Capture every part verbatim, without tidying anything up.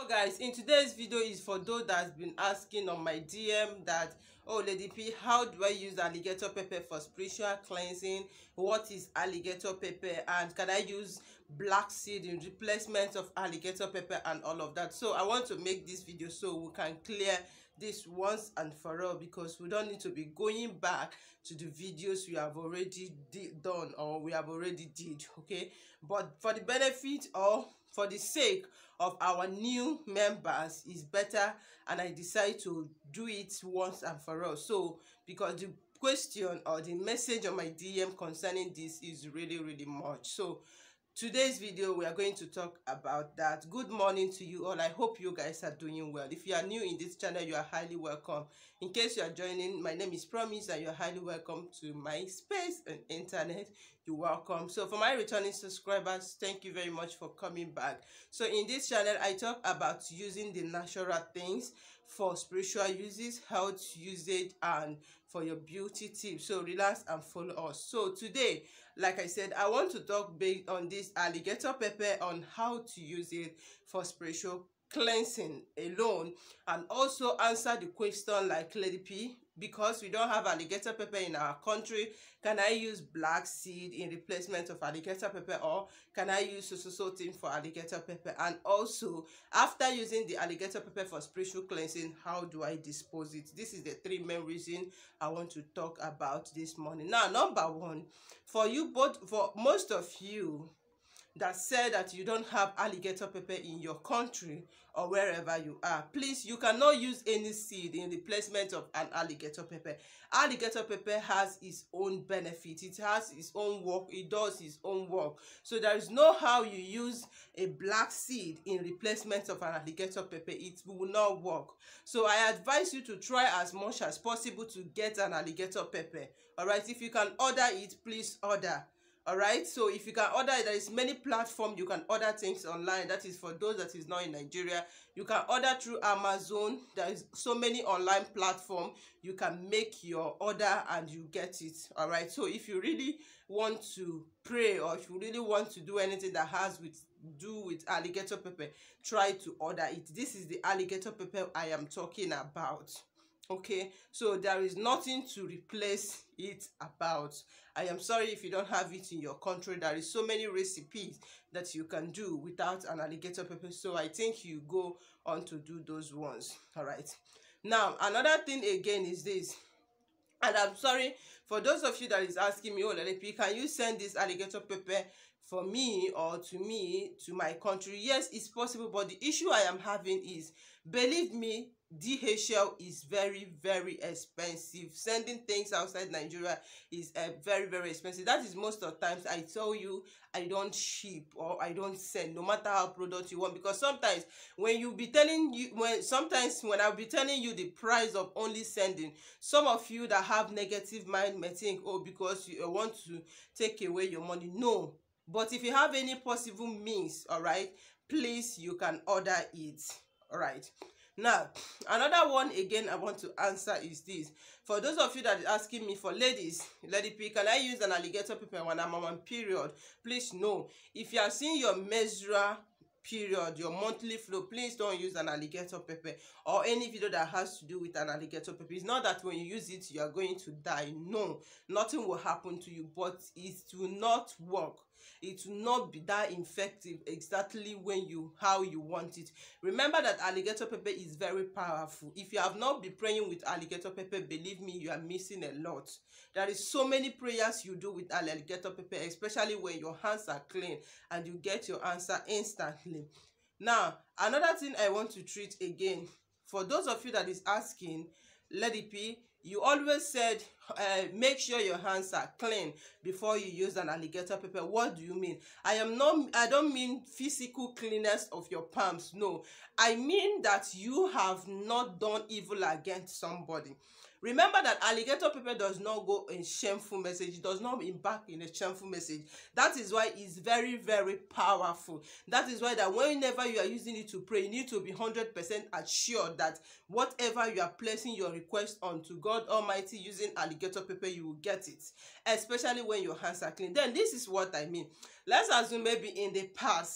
Guys, in today's video is for those that's been asking on my D M that, oh Lady P, how do I use alligator pepper for spiritual cleansing? What is alligator pepper, and can I use black seed in replacement of alligator pepper and all of that? So I want to make this video so we can clear this once and for all, because we don't need to be going back to the videos we have already done or we have already did. Okay, but for the benefit or for the sake of our new members, is better, and I decide to do it once and for all. So because the question or the message on my D M concerning this is really really much, so today's video we are going to talk about that. Good morning to you all. I hope you guys are doing well. If you are new in this channel, you are highly welcome. In case you are joining, my name is Promise and you are highly welcome to my space and internet. You're welcome. So for my returning subscribers, thank you very much for coming back. So in this channel, I talk about using the natural things for spiritual uses, health usage, and for your beauty tips. So relax and follow us. So today, like I said, I want to talk based on this alligator pepper, on how to use it for spiritual cleansing alone, and also answer the question like, Lady P, because we don't have alligator pepper in our country, can I use black seed in replacement of alligator pepper, or can I use so so so thing for alligator pepper? And also, after using the alligator pepper for spiritual cleansing, how do I dispose it? This is the three main reasons I want to talk about this morning. Now, number one, for you both, for most of you that said that you don't have alligator pepper in your country or wherever you are, please, you cannot use any seed in replacement of an alligator pepper. Alligator pepper has its own benefit, it has its own work, it does its own work. So there is no how you use a black seed in replacement of an alligator pepper, it will not work. So I advise you to try as much as possible to get an alligator pepper. All right, if you can order it, please order. All right, so if you can order it, there is many platforms you can order things online. That is for those that is not in Nigeria. You can order through Amazon. There is so many online platforms. You can make your order and you get it. All right, so if you really want to pray, or if you really want to do anything that has with do with alligator pepper, try to order it. This is the alligator pepper I am talking about. Okay, so there is nothing to replace it about. I am sorry if you don't have it in your country. There is so many recipes that you can do without an alligator pepper, so I think you go on to do those ones. All right, now another thing again is this, and I'm sorry for those of you that is asking me, oh Lady P, can you send this alligator pepper for me or to me to my country? Yes, it's possible, but the issue I am having is, believe me, D H L is very very expensive. Sending things outside Nigeria is uh, very very expensive. That is most of the times I tell you I don't ship or I don't send, no matter how product you want, because sometimes when you be telling you when sometimes when I'll be telling you the price of only sending, some of you that have negative mind may think, oh, because you want to take away your money. No, but if you have any possible means, all right, please, you can order it. All right. Now, another one again I want to answer is this. For those of you that are asking me, for ladies, Lady P, can I use an alligator pepper when I'm on period? Please, no. If you are seeing your menstrual period, your monthly flow, please don't use an alligator pepper or any video that has to do with an alligator pepper. It's not that when you use it you are going to die. No, nothing will happen to you, but it will not work. It will not be that effective exactly when you how you want it. Remember that alligator pepper is very powerful. If you have not been praying with alligator pepper, believe me, you are missing a lot. There is so many prayers you do with alligator pepper, especially when your hands are clean, and you get your answer instantly. Now, another thing I want to treat again, for those of you that is asking, Lady P, you always said uh, make sure your hands are clean before you use an alligator pepper. What do you mean? I am not I don't mean physical cleanness of your palms. No, I mean that you have not done evil against somebody. Remember that alligator pepper does not go in shameful message. It does not embark in a shameful message. That is why it's very, very powerful. That is why that whenever you are using it to pray, you need to be one hundred percent assured that whatever you are placing your request on to God Almighty using alligator pepper, you will get it. Especially when your hands are clean. Then this is what I mean. Let's assume maybe in the past,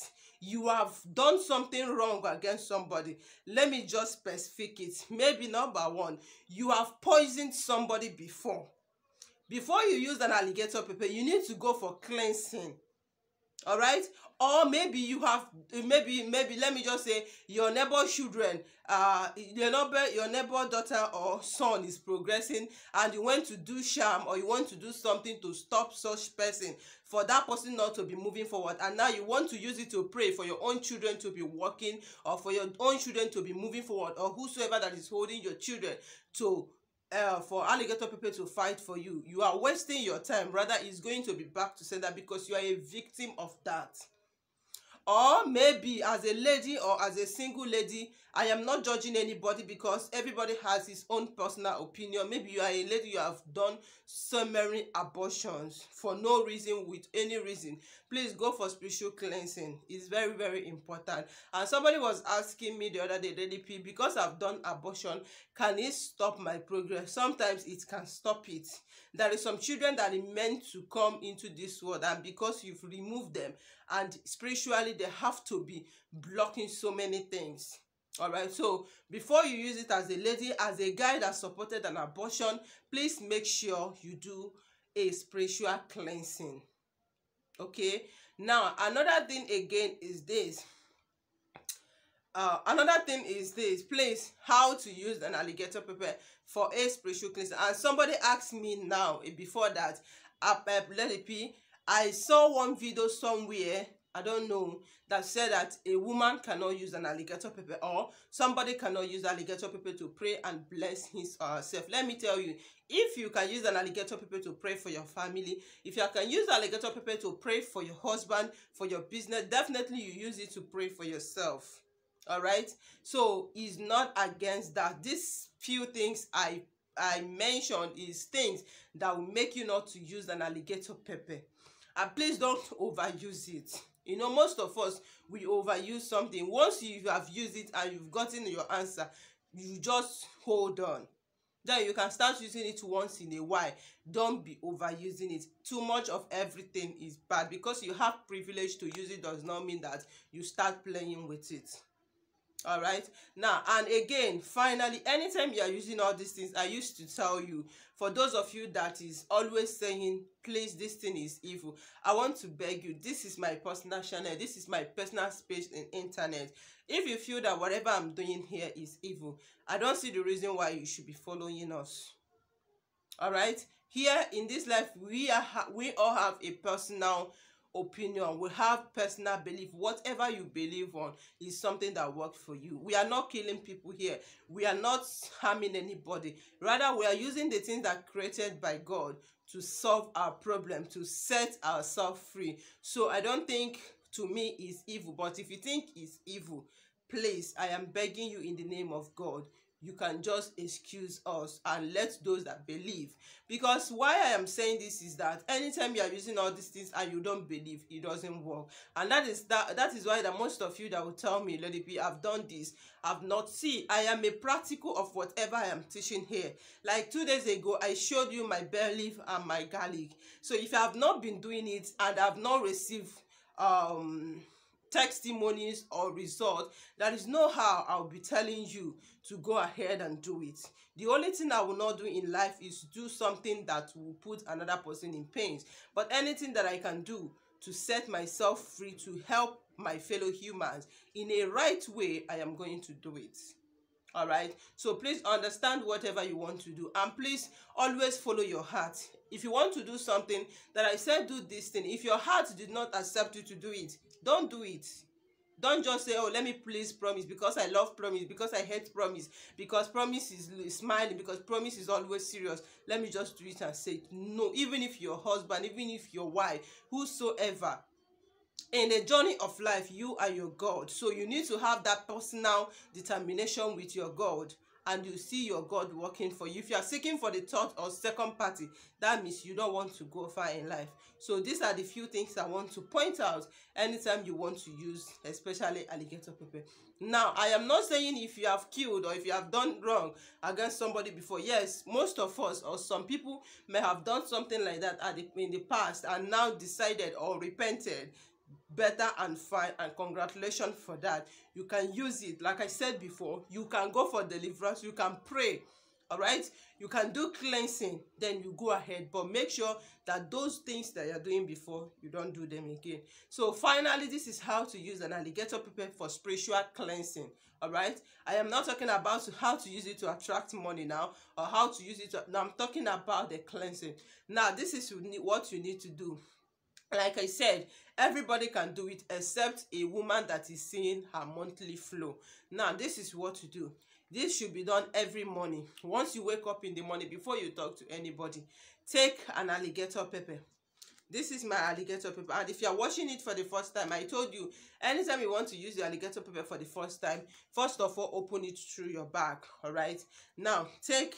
you have done something wrong against somebody. Let me just specific it. Maybe number one, you have poisoned somebody before. Before you use an alligator pepper, you need to go for cleansing. All right, or maybe you have maybe maybe let me just say your neighbor children, uh your neighbor your neighbor daughter or son is progressing, and you want to do sham, or you want to do something to stop such person, for that person not to be moving forward, and now you want to use it to pray for your own children to be working, or for your own children to be moving forward, or whosoever that is holding your children to Uh, for alligator pepper to fight for you. You are wasting your time. Rather, it's going to be back to sender, because you are a victim of that. Or maybe as a lady or as a single lady, I am not judging anybody, because everybody has his own personal opinion. Maybe you are a lady, you have done so many abortions for no reason, with any reason. Please go for spiritual cleansing. It's very, very important. And somebody was asking me the other day, Lady P, because I've done abortion, can it stop my progress? Sometimes it can stop it. There is some children that are meant to come into this world, and because you've removed them, and spiritually they have to be blocking so many things. All right, so before you use it as a lady, as a guy that supported an abortion, please make sure you do a spiritual cleansing. Okay, now another thing again is this. Uh, another thing is this, please, how to use an alligator pepper for a spiritual cleansing. And somebody asked me now, before that, uh, uh, let it be, I saw one video somewhere, I don't know, that said that a woman cannot use an alligator pepper, or somebody cannot use alligator pepper to pray and bless his or herself. Let me tell you, if you can use an alligator pepper to pray for your family, if you can use alligator pepper to pray for your husband, for your business, definitely you use it to pray for yourself. All right, so it's not against that. These few things I I mentioned is things that will make you not to use an alligator pepper. And please don't overuse it. You know, most of us, we overuse something. Once you have used it and you've gotten your answer, you just hold on. Then you can start using it once in a while. Don't be overusing it. Too much of everything is bad. Because you have privilege to use it does not mean that you start playing with it. All right, now, and again, finally, anytime you are using all these things, I used to tell you, for those of you that is always saying, please, this thing is evil, I want to beg you, this is my personal channel, this is my personal space in internet. If you feel that whatever I'm doing here is evil, I don't see the reason why you should be following us. All right, here in this life, we are we all have a personal opinion, we have personal belief. Whatever you believe on is something that works for you. We are not killing people here, we are not harming anybody, rather we are using the things that created by God to solve our problem, to set ourselves free. So I don't think, to me, is evil. But if you think it's evil, please, I am begging you in the name of God, you can just excuse us and let those that believe. Because why I am saying this is that anytime you are using all these things and you don't believe, it doesn't work. And that is that that is why that most of you that will tell me, Lady P, I've done this, I've not. See, I am a practical of whatever I am teaching here. Like two days ago, I showed you my bay leaf and my garlic. So if I have not been doing it and I have not received um testimonies or results, there is no how I'll be telling you to go ahead and do it. The only thing I will not do in life is do something that will put another person in pain. But anything that I can do to set myself free, to help my fellow humans in a right way, I am going to do it. All right, so please understand whatever you want to do, and please always follow your heart. If you want to do something that I said, do this thing, if your heart did not accept you to do it, don't do it. Don't just say, oh, let me please promise, because I love promise, because I hate promise, because promise is smiling, because promise is always serious, let me just do it and say it. No, even if your husband, even if your wife, whosoever, in the journey of life, you are your God. So you need to have that personal determination with your God, and you see your God working for you. If you are seeking for the third or second party, that means you don't want to go far in life. So these are the few things I want to point out anytime you want to use, especially alligator pepper. Now, I am not saying if you have killed or if you have done wrong against somebody before. Yes, most of us or some people may have done something like that at the, in the past, and now decided or repented. better and fine, and congratulations for that. You can use it. Like I said before, you can go for deliverance, you can pray, all right, you can do cleansing, then you go ahead, but make sure that those things that you're doing before, you don't do them again. So finally, this is how to use an alligator pepper for spiritual cleansing. All right, I am not talking about how to use it to attract money now, or how to use it to, now I'm talking about the cleansing. Now this is what you need to do. Like I said, everybody can do it except a woman that is seeing her monthly flow. Now this is what to do. This should be done every morning. Once you wake up in the morning, before you talk to anybody, take an alligator pepper. This is my alligator pepper, and if you are watching it for the first time, I told you, anytime you want to use the alligator pepper for the first time, first of all, open it through your bag. All right, now take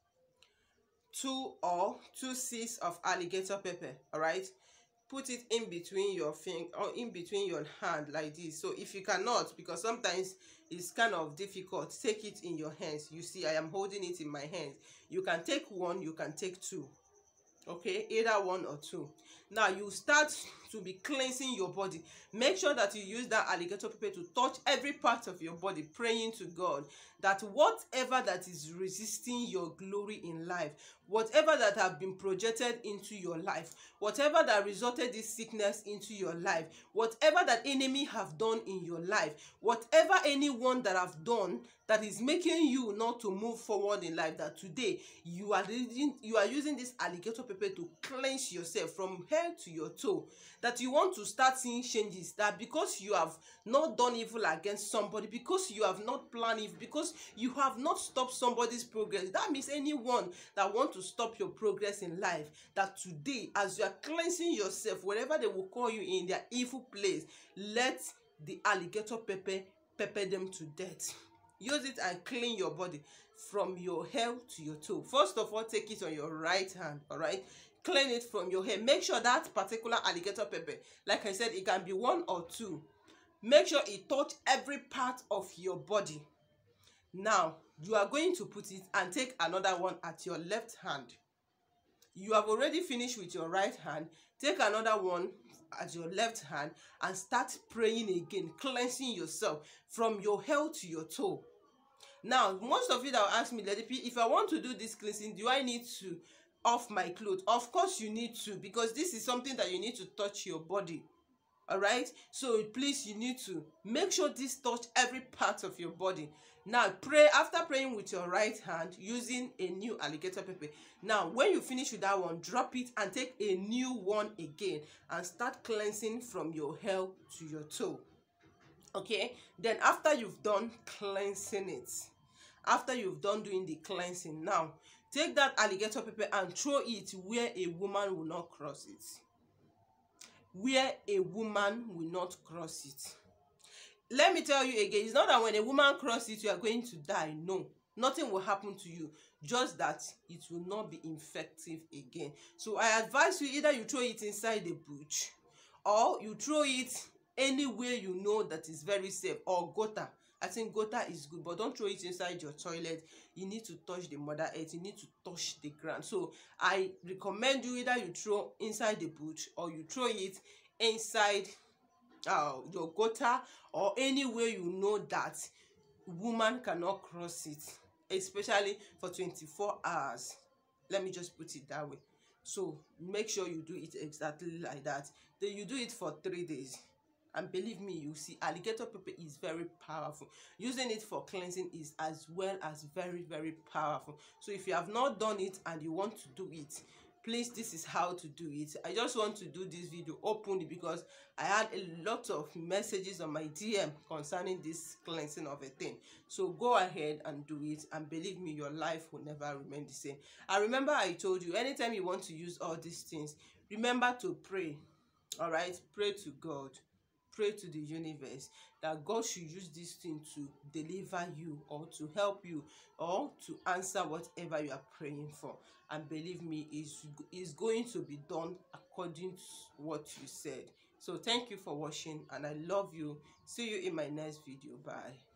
two or two seeds of alligator pepper. All right, put it in between your finger or in between your hand like this. So if you cannot, because sometimes it's kind of difficult, take it in your hands. You see, I am holding it in my hands. You can take one, you can take two, okay, either one or two. Now you start to be cleansing your body. Make sure that you use that alligator pepper to touch every part of your body, praying to God that whatever that is resisting your glory in life, whatever that have been projected into your life, whatever that resulted this sickness into your life, whatever that enemy have done in your life, whatever anyone that have done that is making you not to move forward in life, that today you are using you are using this alligator pepper to cleanse yourself from head to your toe, that you want to start seeing changes, that because you have not done evil against somebody, because you have not planned evil, because you have not stopped somebody's progress, that means anyone that want to stop your progress in life, that today as you are cleansing yourself, wherever they will call you in their evil place, let the alligator pepper pepper them to death. Use it and clean your body from your hair to your toe. First of all, take it on your right hand. All right, clean it from your hair. Make sure that particular alligator pepper, like I said, it can be one or two. Make sure it touch every part of your body. Now you are going to put it and take another one at your left hand. You have already finished with your right hand. Take another one at your left hand and start praying again, cleansing yourself from your head to your toe. Now most of you that will ask me, Lady P, if I want to do this cleansing, do I need to off my clothes? Of course you need to, because this is something that you need to touch your body. All right, so please, you need to make sure this touch every part of your body. Now pray. After praying with your right hand using a new alligator pepper, now when you finish with that one, drop it and take a new one again and start cleansing from your head to your toe. Okay, then after you've done cleansing it, after you've done doing the cleansing, now take that alligator pepper and throw it where a woman will not cross it. Where a woman will not cross it. Let me tell you again, it's not that when a woman crosses it, you are going to die. No, nothing will happen to you, just that it will not be effective again. So I advise you, either you throw it inside the bush, or you throw it anywhere you know that is very safe, or gutter. I think gutter is good, but don't throw it inside your toilet. You need to touch the mother earth, you need to touch the ground. So I recommend you, either you throw inside the bush, or you throw it inside uh, your gutter, or anywhere you know that woman cannot cross it, especially for twenty-four hours. Let me just put it that way. So make sure you do it exactly like that. Then you do it for three days. And believe me, you see, alligator pepper is very powerful. Using it for cleansing is as well as very, very powerful. So if you have not done it and you want to do it, please, this is how to do it. I just want to do this video openly because I had a lot of messages on my D M concerning this cleansing of a thing. So go ahead and do it, and believe me, your life will never remain the same. I remember I told you, anytime you want to use all these things, remember to pray. All right, pray to God. Pray to the universe that God should use this thing to deliver you, or to help you, or to answer whatever you are praying for. And believe me, it's, it's going to be done according to what you said. So thank you for watching, and I love you. See you in my next video. Bye.